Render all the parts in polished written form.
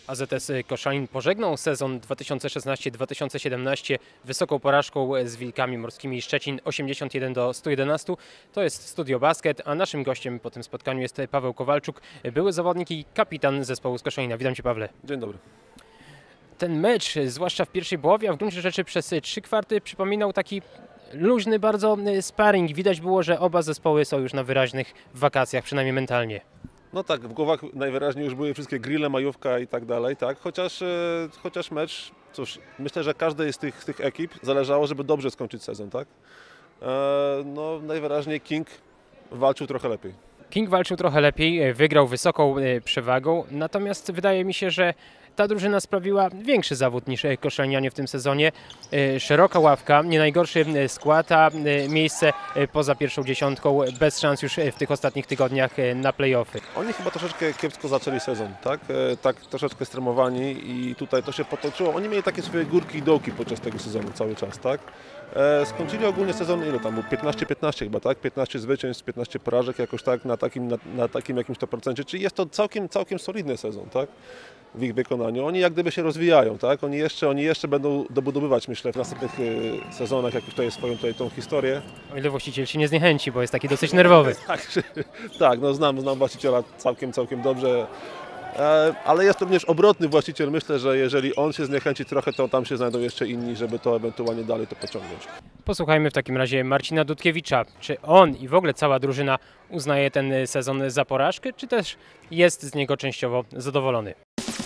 AZS Koszalin pożegnał sezon 2016-2017 wysoką porażką z Wilkami Morskimi Szczecin 81-111. To jest Studio Basket, a naszym gościem po tym spotkaniu jest Paweł Kowalczuk, były zawodnik i kapitan zespołu z Koszalina. Witam Cię, Pawle. Dzień dobry. Ten mecz, zwłaszcza w pierwszej połowie, a w gruncie rzeczy przez 3 kwarty przypominał taki luźny bardzo sparring. Widać było, że oba zespoły są już na wyraźnych wakacjach, przynajmniej mentalnie. No tak, w głowach najwyraźniej już były wszystkie grille, majówka i tak dalej, tak. Chociaż mecz, cóż, myślę, że każdej z tych ekip zależało, żeby dobrze skończyć sezon, tak. No najwyraźniej King walczył trochę lepiej. King walczył trochę lepiej, wygrał wysoką przewagą, natomiast wydaje mi się, że ta drużyna sprawiła większy zawód niż koszalinianie w tym sezonie. Szeroka ławka, nie najgorszy skład, a miejsce poza pierwszą dziesiątką, bez szans już w tych ostatnich tygodniach na play-offy. Oni chyba troszeczkę kiepsko zaczęli sezon, tak? Tak troszeczkę stremowani i tutaj to się potoczyło. Oni mieli takie swoje górki i dołki podczas tego sezonu cały czas, tak? Skończyli ogólnie sezon, ile tam był? 15-15 chyba, tak? 15 zwycięstw, 15 porażek jakoś tak na takim jakimś to procencie, czyli jest to całkiem solidny sezon, tak? W ich wykonaniu. Oni jak gdyby się rozwijają, tak? Oni jeszcze będą dobudowywać, myślę, w następnych sezonach, jak już tutaj swoją tą historię. O ile właściciel się nie zniechęci, bo jest taki dosyć nerwowy. Tak, no znam właściciela całkiem dobrze. Ale jest to również obrotny właściciel. Myślę, że jeżeli on się zniechęci trochę, to tam się znajdą jeszcze inni, żeby to ewentualnie dalej to pociągnąć. Posłuchajmy w takim razie Marcina Dudkiewicza. Czy on i w ogóle cała drużyna uznaje ten sezon za porażkę, czy też jest z niego częściowo zadowolony?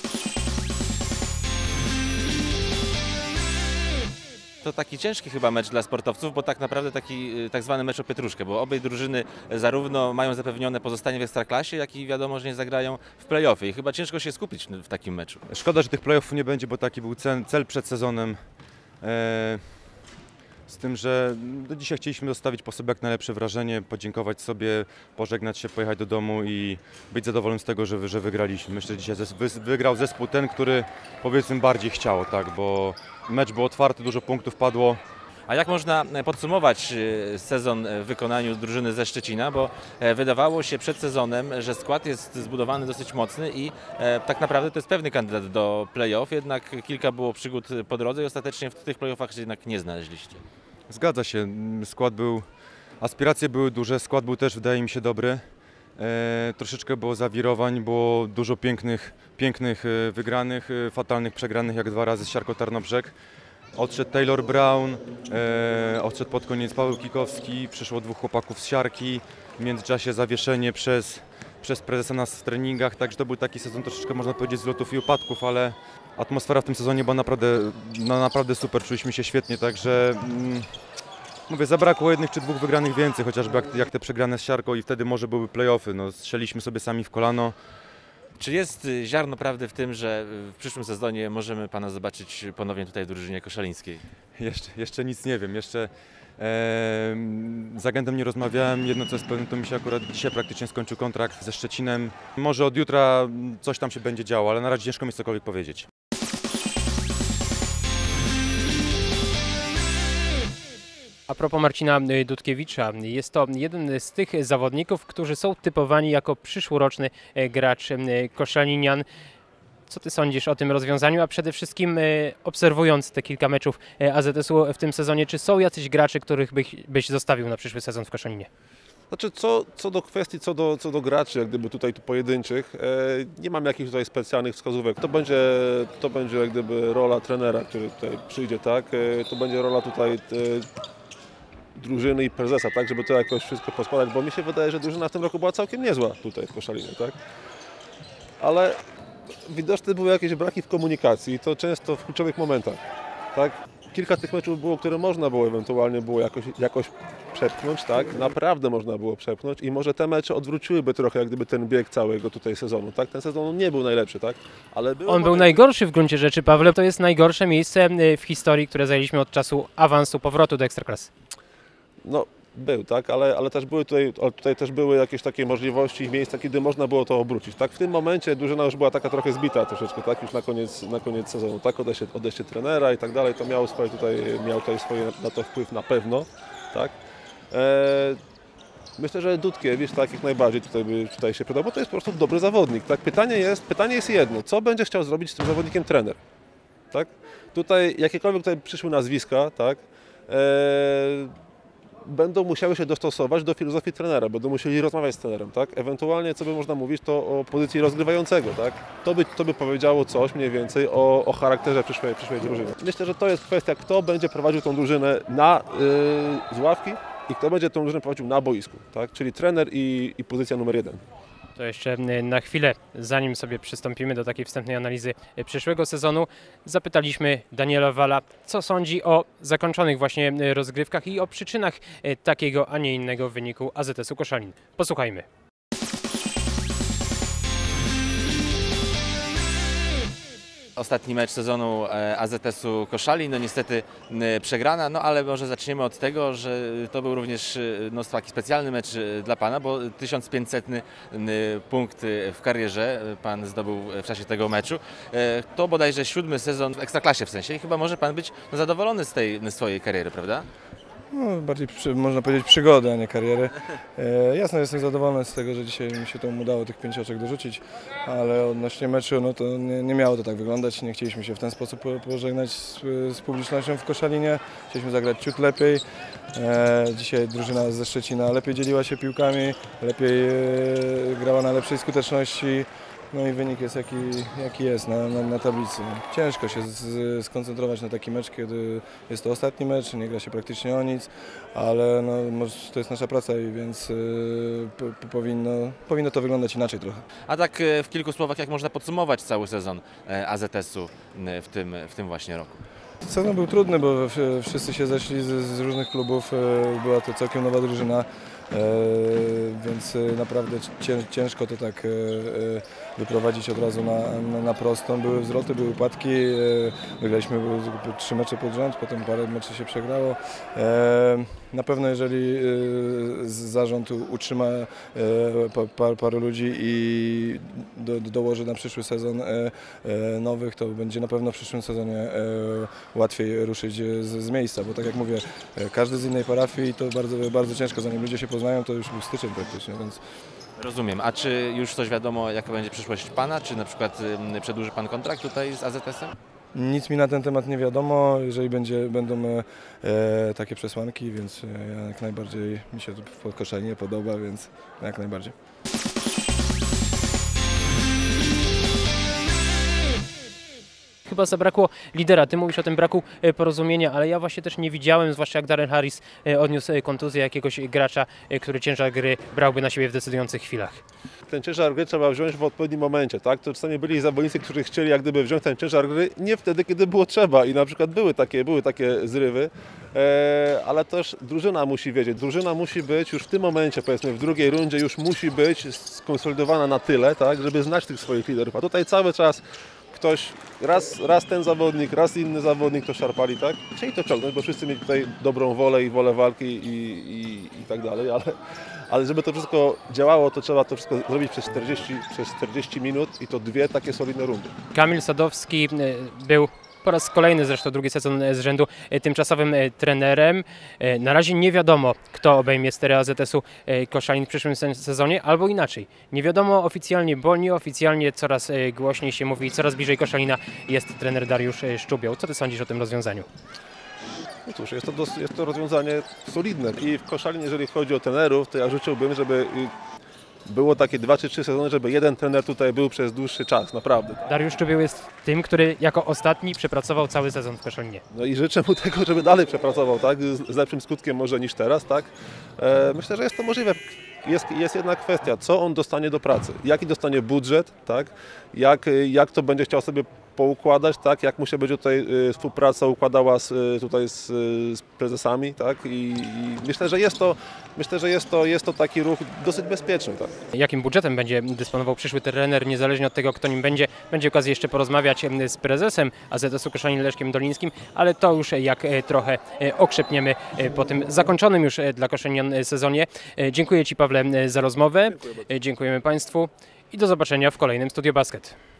To taki ciężki chyba mecz dla sportowców, bo tak naprawdę taki tak zwany mecz o pietruszkę, bo obie drużyny zarówno mają zapewnione pozostanie w Ekstraklasie, jak i wiadomo, że nie zagrają w play-offy i chyba ciężko się skupić w takim meczu. Szkoda, że tych play-offów nie będzie, bo taki był cel przed sezonem. Z tym, że dzisiaj chcieliśmy zostawić po sobie jak najlepsze wrażenie, podziękować sobie, pożegnać się, pojechać do domu i być zadowolonym z tego, że wygraliśmy. Myślę, że dzisiaj wygrał zespół ten, który powiedzmy bardziej chciał, tak, bo mecz był otwarty, dużo punktów padło. A jak można podsumować sezon w wykonaniu drużyny ze Szczecina, bo wydawało się przed sezonem, że skład jest zbudowany dosyć mocny i tak naprawdę to jest pewny kandydat do play-off, jednak kilka było przygód po drodze i ostatecznie w tych play-offach się jednak nie znaleźliście. Zgadza się, aspiracje były duże, skład był też wydaje mi się dobry. Troszeczkę było zawirowań, było dużo pięknych wygranych, fatalnych przegranych jak 2 razy z Siarką Tarnobrzeg. Odszedł Taylor Brown, odszedł pod koniec Paweł Kikowski, przyszło 2 chłopaków z Siarki, w międzyczasie zawieszenie przez prezesa nas w treningach, także to był taki sezon troszeczkę można powiedzieć z lotów i upadków, ale atmosfera w tym sezonie była naprawdę super, czuliśmy się świetnie, także mówię, zabrakło 1 czy 2 wygranych więcej, chociażby jak te przegrane z Siarką i wtedy może były play-offy, no strzeliśmy sobie sami w kolano. Czy jest ziarno prawdy w tym, że w przyszłym sezonie możemy Pana zobaczyć ponownie tutaj w drużynie koszalińskiej? Jeszcze nic nie wiem, z agentem nie rozmawiałem, jedno co jest pewne, to mi się akurat dzisiaj praktycznie skończył kontrakt ze Szczecinem. Może od jutra coś tam się będzie działo, ale na razie ciężko mi cokolwiek powiedzieć. A propos Marcina Dudkiewicza, jest to jeden z tych zawodników, którzy są typowani jako przyszłoroczny gracz koszalinian. Co Ty sądzisz o tym rozwiązaniu, a przede wszystkim obserwując te kilka meczów AZS-u w tym sezonie, czy są jacyś gracze, których byś zostawił na przyszły sezon w Koszalinie? Znaczy, co do kwestii, co do graczy, jak gdyby tutaj pojedynczych, nie mam jakichś tutaj specjalnych wskazówek. To będzie jak gdyby rola trenera, który tutaj przyjdzie, tak? To będzie rola tutaj drużyny i prezesa, tak? Żeby to jakoś wszystko poskładać, bo mi się wydaje, że drużyna w tym roku była całkiem niezła tutaj w Koszalinie, tak? Ale widoczne były jakieś braki w komunikacji i to często w kluczowych momentach, tak? Kilka tych meczów było, które można było ewentualnie jakoś przepchnąć, tak? Naprawdę można było przepchnąć i może te mecze odwróciłyby trochę jak gdyby ten bieg całego tutaj sezonu, tak? Ten sezon nie był najlepszy, tak? Ale On był najgorszy w gruncie rzeczy, Pawle. To jest najgorsze miejsce w historii, które zajęliśmy od czasu awansu, powrotu do Ekstraklasy. No, był, tak, ale też były tutaj też były jakieś takie możliwości i miejsca, kiedy można było to obrócić, tak. W tym momencie drużyna już była taka trochę zbita troszeczkę, tak, już na koniec sezonu, tak, odejście trenera i tak dalej, to miał tutaj swoje na to wpływ na pewno, tak. Myślę, że Dudkiewicz tak jak najbardziej tutaj się przyda, bo to jest po prostu dobry zawodnik. Tak? Pytanie jest jedno, co będzie chciał zrobić z tym zawodnikiem trener? Tak? Tutaj jakiekolwiek tutaj przyszły nazwiska, tak? Będą musiały się dostosować do filozofii trenera, będą musieli rozmawiać z trenerem, tak? Ewentualnie, co by można mówić, to o pozycji rozgrywającego, tak? To by powiedziało coś mniej więcej o charakterze przyszłej drużyny. Myślę, że to jest kwestia, kto będzie prowadził tą drużynę z ławki i kto będzie tą drużynę prowadził na boisku, tak? Czyli trener i pozycja numer 1. To jeszcze na chwilę, zanim sobie przystąpimy do takiej wstępnej analizy przyszłego sezonu, zapytaliśmy Daniela Wala, co sądzi o zakończonych właśnie rozgrywkach i o przyczynach takiego, a nie innego wyniku AZS-u Koszalin. Posłuchajmy. Ostatni mecz sezonu AZS-u Koszalin, no niestety przegrana, no ale może zaczniemy od tego, że to był również taki specjalny mecz dla Pana, bo 1500 punkt w karierze Pan zdobył w czasie tego meczu. To bodajże 7. sezon w Ekstraklasie w sensie i chyba może Pan być zadowolony z tej swojej kariery, prawda? No, bardziej można powiedzieć przygody, a nie kariery. Jasno, jestem zadowolony z tego, że dzisiaj mi się to udało tych 5 oczek dorzucić, ale odnośnie meczu, no to nie miało to tak wyglądać. Nie chcieliśmy się w ten sposób pożegnać z publicznością w Koszalinie. Chcieliśmy zagrać ciut lepiej. Dzisiaj drużyna ze Szczecina lepiej dzieliła się piłkami, lepiej grała na lepszej skuteczności. No i wynik jest jaki jest na tablicy. Ciężko się skoncentrować na taki mecz, kiedy jest to ostatni mecz, nie gra się praktycznie o nic, ale no, to jest nasza praca i więc powinno to wyglądać inaczej trochę. A tak w kilku słowach, jak można podsumować cały sezon AZS-u w tym właśnie roku? Sezon był trudny, bo wszyscy się zeszli z różnych klubów, była to całkiem nowa drużyna, więc naprawdę ciężko to tak wyprowadzić od razu na prostą. Były wzloty, były upadki, wygraliśmy 3 mecze pod rząd, potem parę meczy się przegrało. Na pewno jeżeli zarząd utrzyma paru ludzi i dołoży na przyszły sezon nowych, to będzie na pewno w przyszłym sezonie łatwiej ruszyć z miejsca, bo tak jak mówię, każdy z innej parafii to bardzo, bardzo ciężko, zanim ludzie się poznają, to już był styczeń praktycznie, więc... Rozumiem. A czy już coś wiadomo, jaka będzie przyszłość Pana? Czy na przykład przedłuży Pan kontrakt tutaj z AZS-em? Nic mi na ten temat nie wiadomo, jeżeli będą takie przesłanki, więc jak najbardziej mi się to w Koszalinie podoba, więc jak najbardziej. Chyba zabrakło lidera. Ty mówisz o tym braku porozumienia, ale ja właśnie też nie widziałem, zwłaszcza jak Darren Harris odniósł kontuzję jakiegoś gracza, który ciężar gry brałby na siebie w decydujących chwilach. Ten ciężar gry trzeba wziąć w odpowiednim momencie, tak? To czasami byli zawodnicy, którzy chcieli jak gdyby wziąć ten ciężar gry nie wtedy, kiedy było trzeba i na przykład były takie zrywy, ale też drużyna musi wiedzieć, drużyna musi być już w tym momencie, powiedzmy w drugiej rundzie już musi być skonsolidowana na tyle, tak, żeby znać tych swoich liderów, a tutaj cały czas ktoś, raz ten zawodnik, raz inny zawodnik to szarpali, tak? Chcieli to ciągnąć, bo wszyscy mieli tutaj dobrą wolę i wolę walki i tak dalej, ale żeby to wszystko działało, to trzeba to wszystko zrobić przez 40 minut i to 2 takie solidne rundy. Kamil Sadowski był po raz kolejny, zresztą drugi sezon z rzędu, tymczasowym trenerem. Na razie nie wiadomo, kto obejmie stery AZS-u Koszalin w przyszłym sezonie, albo inaczej. Nie wiadomo oficjalnie, bo nieoficjalnie coraz głośniej się mówi, coraz bliżej Koszalina jest trener Dariusz Szczubioł. Co ty sądzisz o tym rozwiązaniu? No cóż, jest to rozwiązanie solidne i w Koszalinie, jeżeli chodzi o trenerów, to ja życzyłbym, żeby było takie 2 czy 3 sezony, żeby jeden trener tutaj był przez dłuższy czas, naprawdę. Dariusz Szczubioł jest tym, który jako ostatni przepracował cały sezon w Koszalinie. No i życzę mu tego, żeby dalej przepracował, tak? Z lepszym skutkiem może niż teraz, tak? Myślę, że jest to możliwe. Jest jedna kwestia, co on dostanie do pracy, jaki dostanie budżet, tak? Jak to będzie chciał sobie poukładać, tak? Jak mu się będzie tutaj współpraca układała z prezesami, tak? I myślę, że jest to taki ruch dosyć bezpieczny, tak? Jakim budżetem będzie dysponował przyszły trener, niezależnie od tego, kto nim będzie okazja jeszcze porozmawiać z prezesem AZS-u Koszalin Leszkiem Dolińskim, ale to już jak trochę okrzepniemy po tym zakończonym już dla koszalinian sezonie. Dziękuję Ci, Pawle, za rozmowę. Dziękujemy Państwu i do zobaczenia w kolejnym Studio Basket.